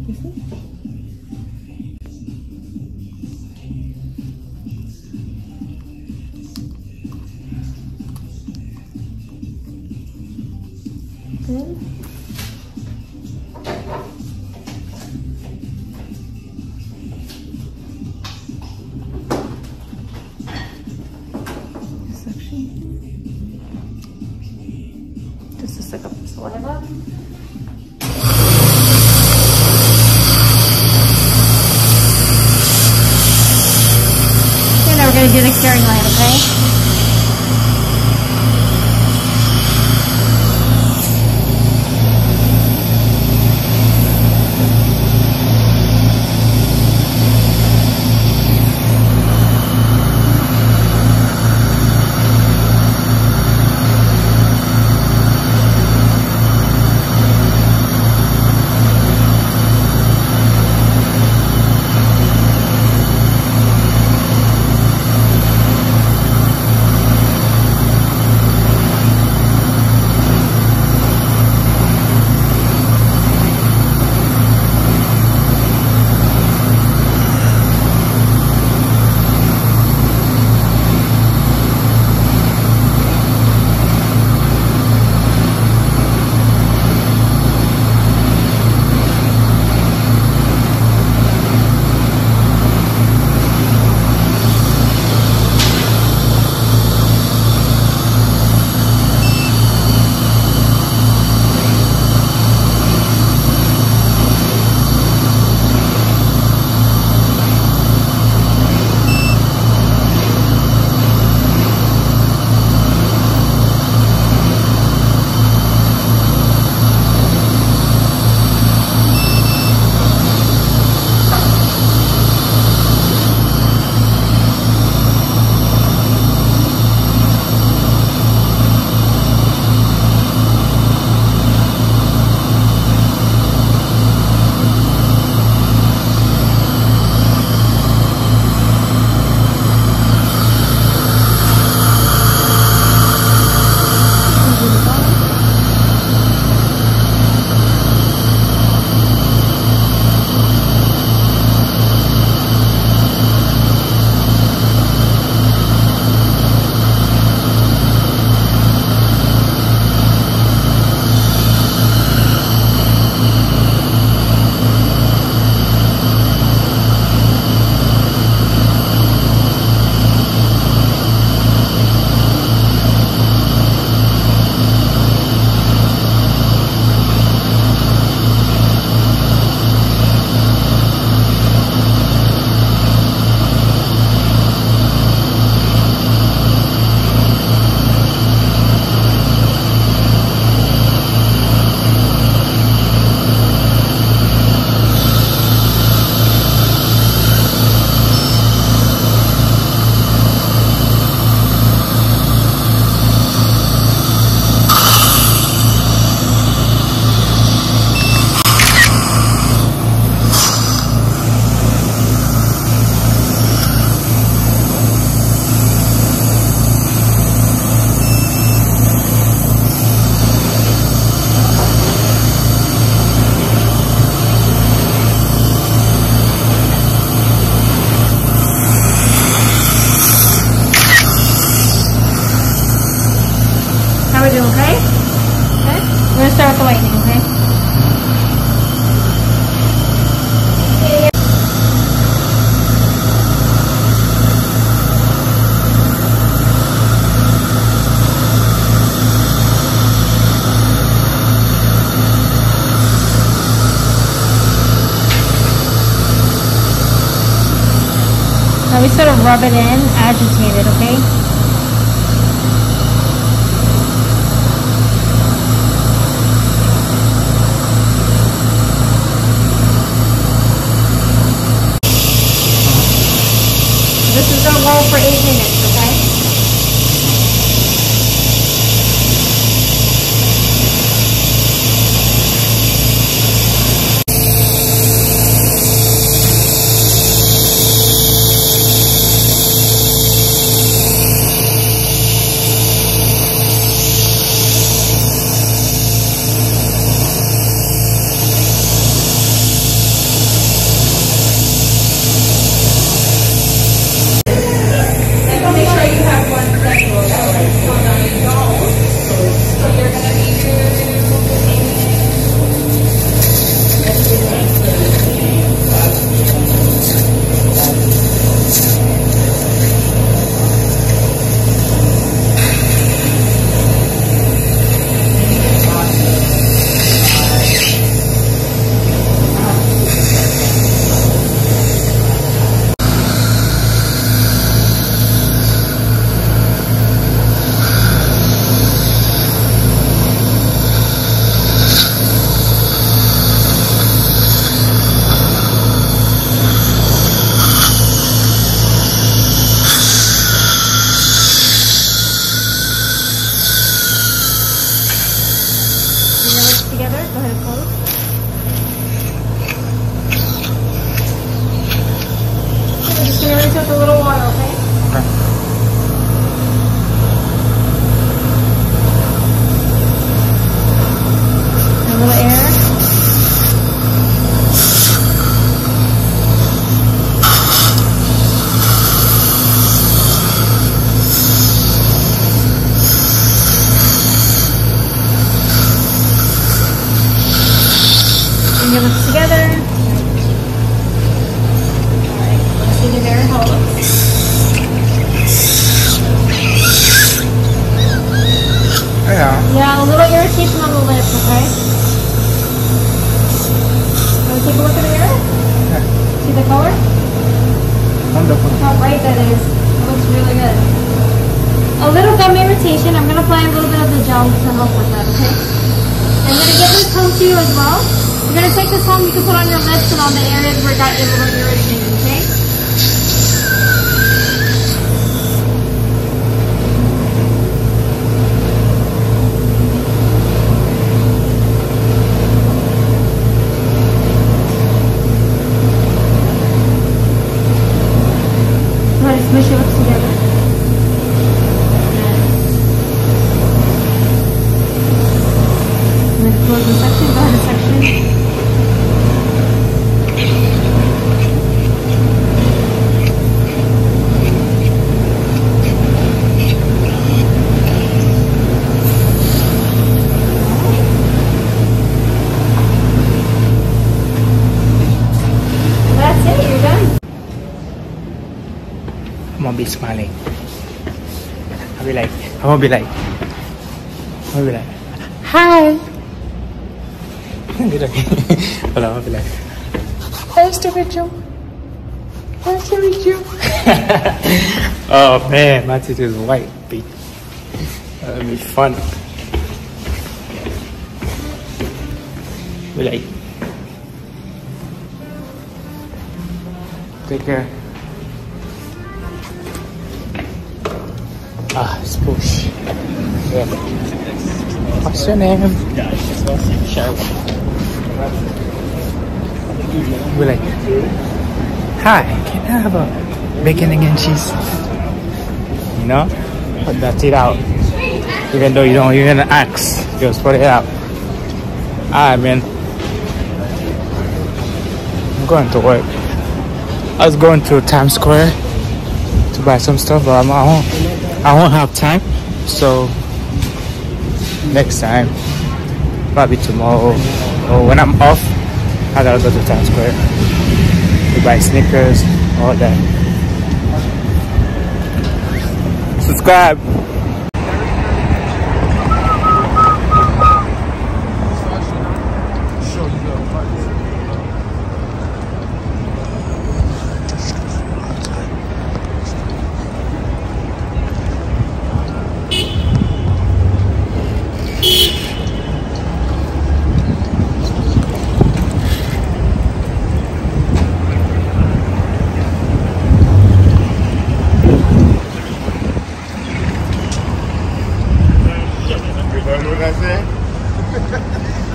You see? Good. Section. Just to suck up the saliva. Okay, now we're going to do the curing line, okay? Now we sort of rub it in, agitate it, okay? This is going to roll for 8 minutes, okay? your lips together. Alright, let's see the mirror how it looks. Yeah, a little irritation on the lips, okay? Want to take a look at the mirror? Yeah. See the color? Wonderful. Look how bright that is. It looks really good. A little gum irritation. I'm going to apply a little bit of the gel to help with that, okay? I'm going to give this home to you as well. You're going to take this home. You can put on your lips and on the areas where it got a little irritated, okay? Smush your lips together. I'm going to close the section, go to section. That's it, you're done. I'm gonna be smiling. I'll be like, hi. Hello, I'll be like, nice to meet you. Nice to meet you. Oh man, my teeth is white, B. That'll be fun. Be like, take care. Ah, it's push. Yeah. What's your name? We're like, hi, can I have a bacon and cheese? You know? Put that it out. Even though you don't even ask, just put it out. Alright, man. I'm going to work. I was going to Times Square to buy some stuff, but I'm at home. I won't have time, so next time, probably tomorrow or when I'm off, I gotta go to Times Square to buy sneakers, all that. Subscribe. What did I say?